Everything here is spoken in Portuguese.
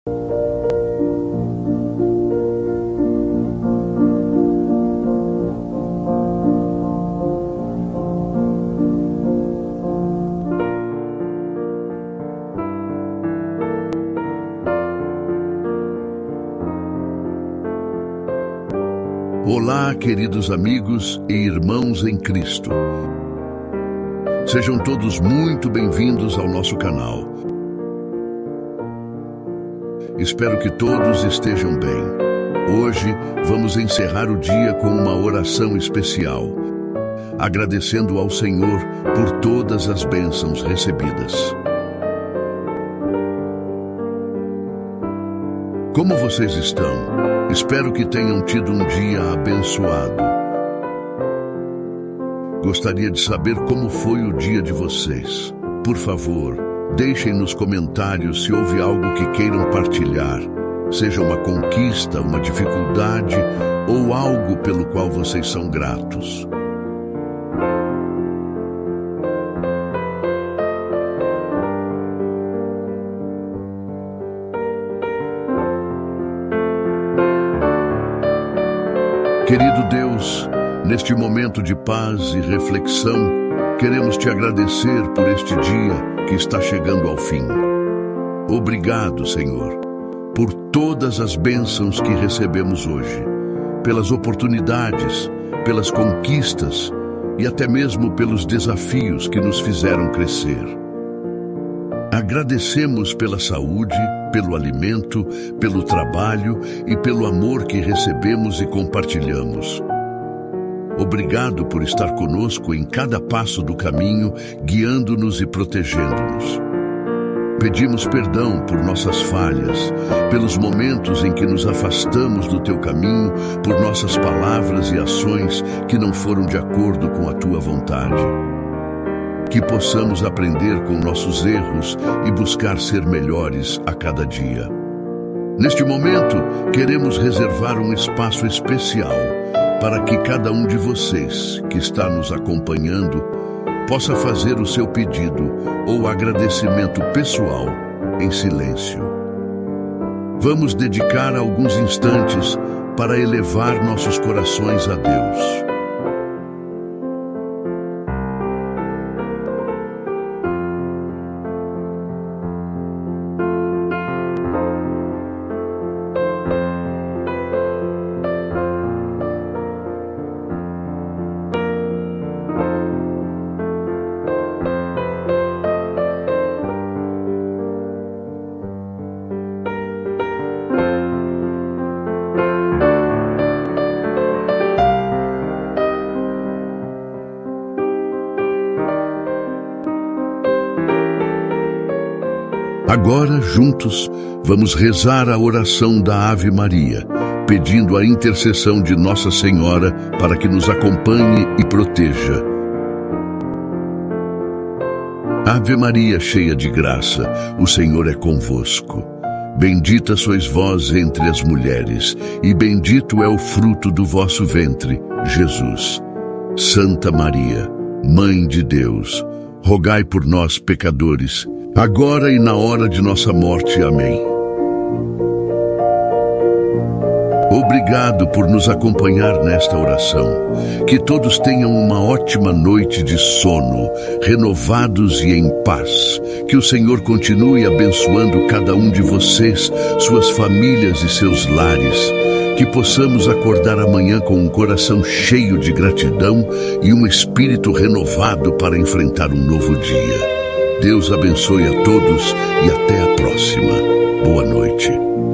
Olá, queridos amigos e irmãos em Cristo. Sejam todos muito bem-vindos ao nosso canal. Espero que todos estejam bem. Hoje vamos encerrar o dia com uma oração especial, agradecendo ao Senhor por todas as bênçãos recebidas. Como vocês estão? Espero que tenham tido um dia abençoado. Gostaria de saber como foi o dia de vocês. Por favor, deixem nos comentários se houve algo que queiram partilhar, seja uma conquista, uma dificuldade ou algo pelo qual vocês são gratos. Querido Deus, neste momento de paz e reflexão, queremos te agradecer por este dia que está chegando ao fim. Obrigado, Senhor, por todas as bênçãos que recebemos hoje, pelas oportunidades, pelas conquistas e até mesmo pelos desafios que nos fizeram crescer. Agradecemos pela saúde, pelo alimento, pelo trabalho e pelo amor que recebemos e compartilhamos. Obrigado por estar conosco em cada passo do caminho, guiando-nos e protegendo-nos. Pedimos perdão por nossas falhas, pelos momentos em que nos afastamos do teu caminho, por nossas palavras e ações que não foram de acordo com a tua vontade. Que possamos aprender com nossos erros e buscar ser melhores a cada dia. Neste momento, queremos reservar um espaço especial para que cada um de vocês que está nos acompanhando possa fazer o seu pedido ou agradecimento pessoal em silêncio. Vamos dedicar alguns instantes para elevar nossos corações a Deus. Agora, juntos, vamos rezar a oração da Ave Maria, pedindo a intercessão de Nossa Senhora para que nos acompanhe e proteja. Ave Maria, cheia de graça, o Senhor é convosco. Bendita sois vós entre as mulheres, e bendito é o fruto do vosso ventre, Jesus. Santa Maria, Mãe de Deus, rogai por nós, pecadores, agora e na hora de nossa morte. Amém. Obrigado por nos acompanhar nesta oração. Que todos tenham uma ótima noite de sono, renovados e em paz. Que o Senhor continue abençoando cada um de vocês, suas famílias e seus lares. Que possamos acordar amanhã com um coração cheio de gratidão e um espírito renovado para enfrentar um novo dia. Deus abençoe a todos e até a próxima. Boa noite.